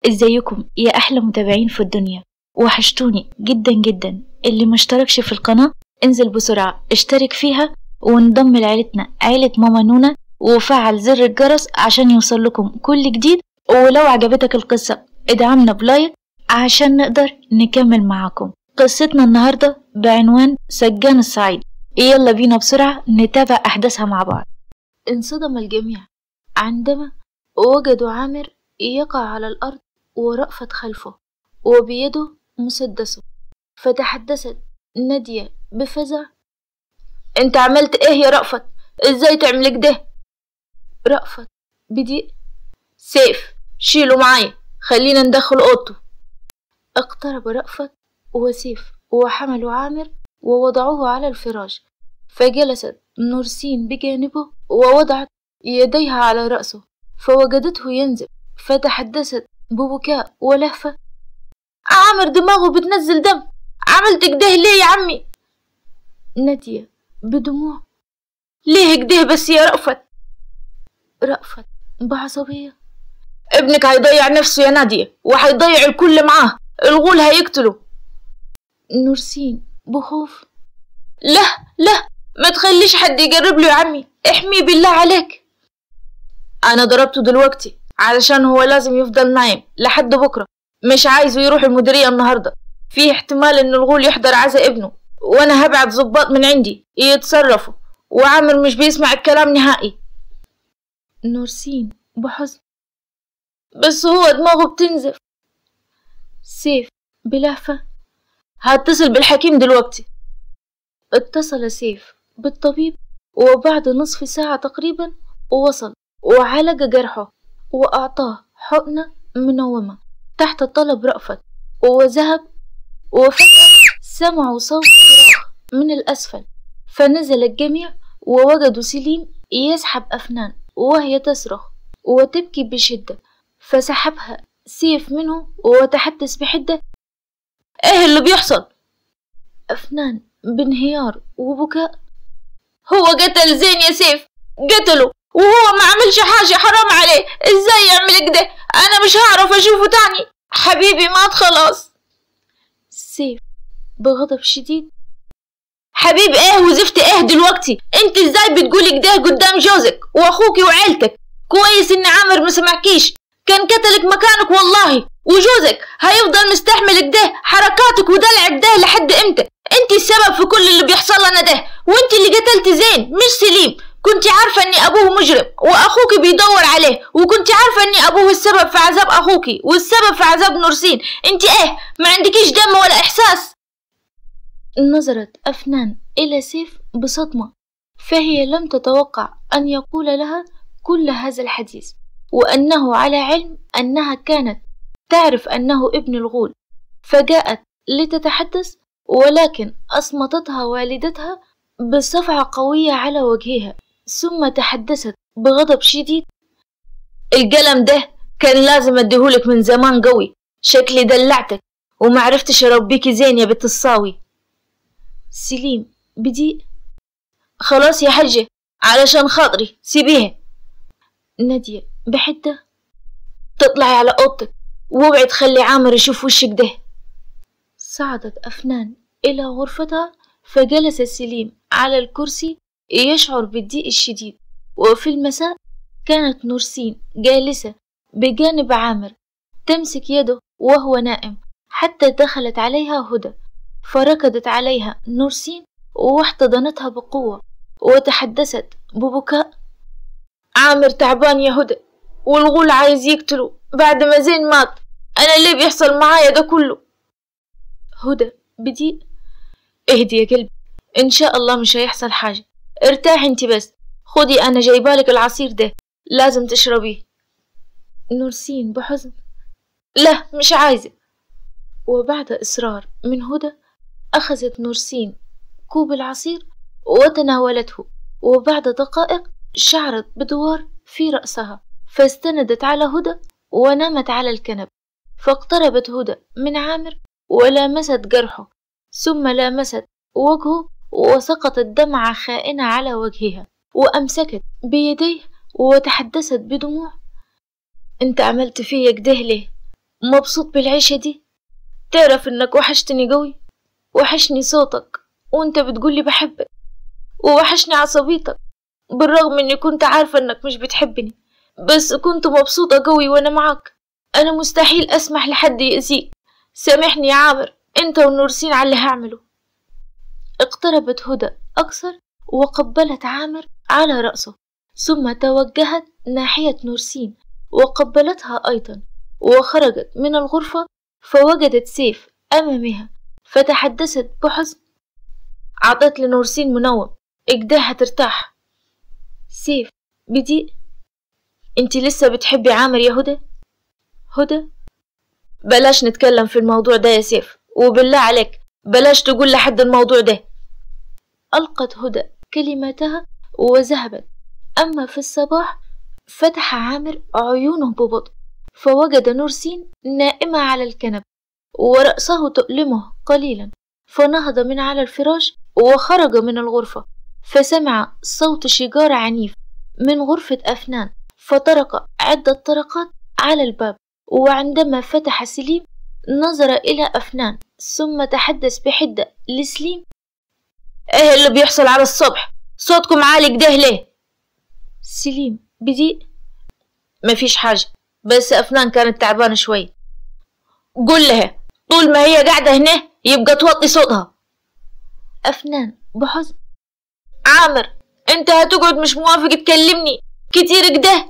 ازيكم يا احلى متابعين في الدنيا؟ وحشتوني جدا جدا. اللي مشتركش في القناة انزل بسرعة اشترك فيها وانضم لعيلتنا عيلة ماما نونا، وفعل زر الجرس عشان يوصل لكم كل جديد. ولو عجبتك القصة ادعمنا بلايك عشان نقدر نكمل معاكم. قصتنا النهاردة بعنوان سجان الصعيد. يلا بينا بسرعة نتابع احداثها مع بعض. انصدم الجميع عندما وجدوا عامر يقع على الأرض ورأفت خلفه وبيده مسدسه. فتحدثت نادية بفزع: انت عملت ايه يا رأفت؟ ازاي تعمل كده؟ رأفت بضيق: سيف شيله معايا، خلينا ندخل اوضته. اقترب رأفت وسيف وحملوا عامر ووضعوه على الفراش. فجلست نورسين بجانبه ووضعت يديها على رأسه فوجدته ينزف. فتحدثت ببكاء ولهفة: عامر دماغه بتنزل دم، عملت كده ليه يا عمي؟ نادية بدموع: ليه كده بس يا رأفت؟ رأفت بعصبية: ابنك هيضيع نفسه يا نادية، وهيضيع الكل معاه، الغول هيقتله. نورسين بخوف: لا لا، ما تخليش حد يقرب له يا عمي، احميه بالله عليك. انا ضربته دلوقتي علشان هو لازم يفضل نايم لحد بكرة، مش عايزه يروح المديرية النهاردة، فيه احتمال ان الغول يحضر عزا ابنه، وانا هبعت ضباط من عندي يتصرفوا، وعامر مش بيسمع الكلام نهائي. نورسين بحزن: بس هو دماغه بتنزف. سيف بلهفة: هتصل بالحكيم دلوقتي. اتصل سيف بالطبيب، وبعد نصف ساعة تقريبا وصل وعالج جرحه وأعطاه حقنة منومة تحت طلب رأفت وذهب. وفجأة سمعوا صوت صراخ من الأسفل، فنزل الجميع ووجدوا سليم يسحب أفنان وهي تصرخ وتبكي بشدة. فسحبها سيف منه وتحدث بحدة: ايه اللي بيحصل؟ أفنان بانهيار وبكاء: هو قتل زين يا سيف، قتله وهو ما عملش حاجة، حرام عليه، ازاي يعمل كده؟ انا مش هعرف اشوفه تاني، حبيبي مات خلاص. سيف بغضب شديد: حبيب ايه وزفت ايه دلوقتي؟ انت ازاي بتقولي كده قدام جوزك واخوكي وعيلتك؟ كويس ان عامر ما سمعكيش، كان قتلك مكانك والله، وجوزك هيفضل مستحمل كده حركاتك ودلعك ده لحد امتى؟ انت السبب في كل اللي بيحصل لنا ده، وانت اللي قتلت زين مش سليم. كنت عارفة اني ابوه مجرم واخوكي بيدور عليه، وكنت عارفة اني ابوه السبب في عذاب اخوكي والسبب في عذاب نورسين. انت ايه، ما عندكيش دم ولا احساس؟ نظرت أفنان إلى سيف بصدمة، فهي لم تتوقع أن يقول لها كل هذا الحديث، وأنه على علم أنها كانت تعرف أنه ابن الغول. فجاءت لتتحدث، ولكن أصمتتها والدتها بصفعة قوية على وجهها، ثم تحدثت بغضب شديد: القلم ده كان لازم اديهولك من زمان قوي، شكلي دلعتك ومعرفتش اربيكي زين يا بنت الصاوي. سليم بضيق: خلاص يا حجة، علشان خاطري سيبيها. نادية بحدة: تطلعي على اوضتك واوعي تخلي عامر يشوف وشك ده. صعدت أفنان إلى غرفتها، فجلس سليم على الكرسي يشعر بالضيق الشديد. وفي المساء كانت نورسين جالسة بجانب عامر تمسك يده وهو نائم، حتى دخلت عليها هدى، فركضت عليها نورسين واحتضنتها بقوة وتحدثت ببكاء: عامر تعبان يا هدى، والغول عايز يقتله بعد ما زين مات، انا ليه بيحصل معايا ده كله؟ هدى بضيق: اهدي يا قلبي، ان شاء الله مش هيحصل حاجة، ارتاحي انت بس، خدي انا جايبالك العصير ده لازم تشربيه. نورسين بحزن: لا مش عايزة. وبعد إصرار من هدى أخذت نورسين كوب العصير وتناولته، وبعد دقائق شعرت بدوار في رأسها، فاستندت على هدى ونامت على الكنب. فاقتربت هدى من عامر ولامست جرحه، ثم لامست وجهه وسقطت دمعة خائنة على وجهها، وأمسكت بيديه وتحدثت بدموع: انت عملت فيا كده ليه؟ مبسوط بالعيشة دي؟ تعرف إنك وحشتني قوي، وحشني صوتك وإنت بتقولي بحبك، ووحشني عصبيتك بالرغم إني كنت عارفة إنك مش بتحبني، بس كنت مبسوطة قوي وأنا معاك. أنا مستحيل أسمح لحد يأذيك، سامحني يا عامر أنت ونورسين على اللي هعمله. اقتربت هدى أكثر وقبلت عامر على رأسه، ثم توجهت ناحية نورسين وقبلتها أيضا، وخرجت من الغرفة فوجدت سيف أمامها، فتحدثت بحزن. عطت لنورسين منوم، إجداها ترتاح. سيف بدي انتي لسه بتحبي عامر يا هدى؟ هدى بلاش نتكلم في الموضوع ده يا سيف، وبالله عليك بلاش تقول لحد الموضوع ده. ألقت هدى كلماتها وذهبت. أما في الصباح فتح عامر عيونه ببطء فوجد نورسين نائمة على الكنب ورأسه تؤلمه قليلا، فنهض من على الفراش وخرج من الغرفة، فسمع صوت شجار عنيف من غرفة أفنان، فطرق عدة طرقات على الباب. وعندما فتح سليم نظر إلى أفنان ثم تحدث بحدة لسليم: ايه اللي بيحصل على الصبح؟ صوتكم عالي كده ليه؟ سليم بضيق: مفيش حاجة، بس أفنان كانت تعبانة شوي. قول لها طول ما هي قاعدة هنا يبقى توطي صوتها. أفنان بحزن: عامر انت هتقعد مش موافق تكلمني كتير كده؟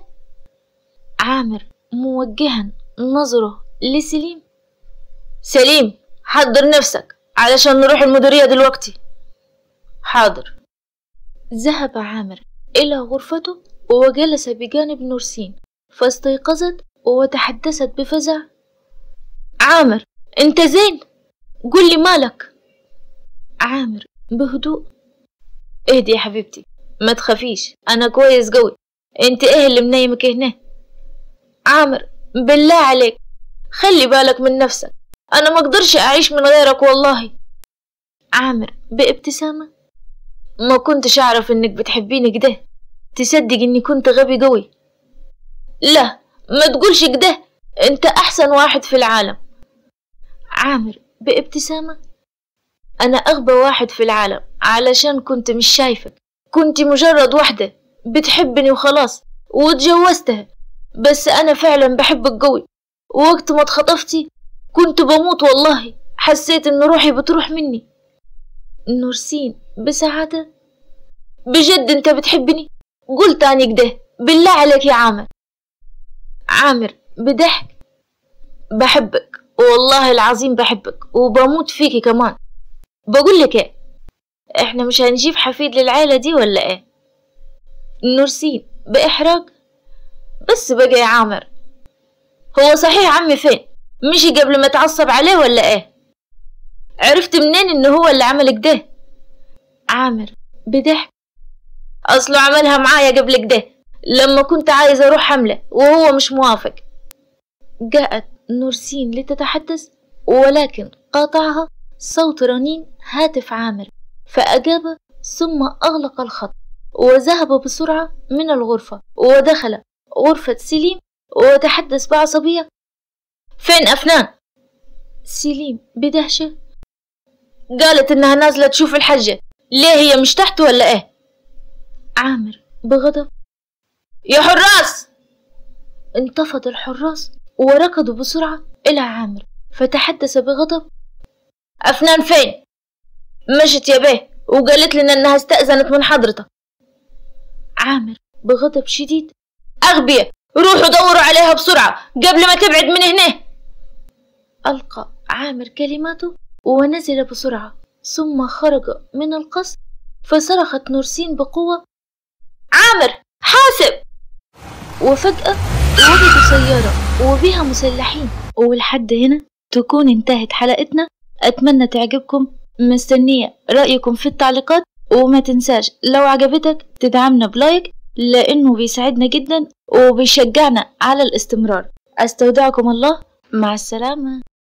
عامر موجها نظره لسليم: سليم حضر نفسك علشان نروح المديرية دلوقتي. حاضر. ذهب عامر إلى غرفته وجلس بجانب نورسين، فاستيقظت وتحدثت بفزع: عامر انت زين؟ قل لي مالك. عامر بهدوء: اهدي يا حبيبتي ما تخافيش، انا كويس قوي، انت ايه اللي منيمك هنا؟ عامر بالله عليك خلي بالك من نفسك، انا ما اقدرش اعيش من غيرك والله. عامر بابتسامة: ما كنتش اعرف انك بتحبيني كده، تصدق اني كنت غبي قوي. لا ما تقولش كده، انت احسن واحد في العالم. عامر بابتسامة: انا اغبى واحد في العالم علشان كنت مش شايفك، كنت مجرد واحدة بتحبني وخلاص واتجوزتها، بس انا فعلا بحبك قوي، ووقت ما اتخطفتي كنت بموت والله، حسيت ان روحي بتروح مني. نورسين بسعادة: بجد انت بتحبني؟ قول تاني كده بالله عليك يا عامر. عامر بضحك: بحبك والله العظيم، بحبك وبموت فيكي كمان. بقول لك ايه، احنا مش هنجيب حفيد للعيلة دي ولا ايه؟ نورسين بإحراج: بس بقى يا عامر، هو صحيح عمي فين؟ مشي قبل ما تعصب عليه ولا ايه؟ عرفت منين ان هو اللي عمل كده؟ عامر بضحك: اصله عملها معايا قبل كده لما كنت عايز اروح حملة وهو مش موافق. جاءت نورسين لتتحدث ولكن قاطعها صوت رنين هاتف عامر، فأجاب ثم أغلق الخط وذهب بسرعة من الغرفة ودخل غرفة سليم وتحدث بعصبية: فين أفنان؟ سليم بدهشة: قالت إنها نازلة تشوف الحجة، ليه هي مش تحت ولا إيه؟ عامر بغضب: يا حراس! انتفض الحراس وركضوا بسرعة إلى عامر، فتحدث بغضب: أفنان فين؟ مشت يا بيه وقالت لنا إنها استأذنت من حضرتك. عامر بغضب شديد: أغبية، روحوا دوروا عليها بسرعة قبل ما تبعد من هنا. ألقى عامر كلماته ونزل بسرعة، ثم خرج من القصر، فصرخت نورسين بقوة: عامر حاسب! وفجأة وجدوا سيارة وبها مسلحين. ولحد هنا تكون انتهت حلقتنا، أتمنى تعجبكم، مستنية رأيكم في التعليقات، وما تنساش لو عجبتك تدعمنا بلايك لأنه بيساعدنا جدا وبيشجعنا على الاستمرار. أستودعكم الله، مع السلامة.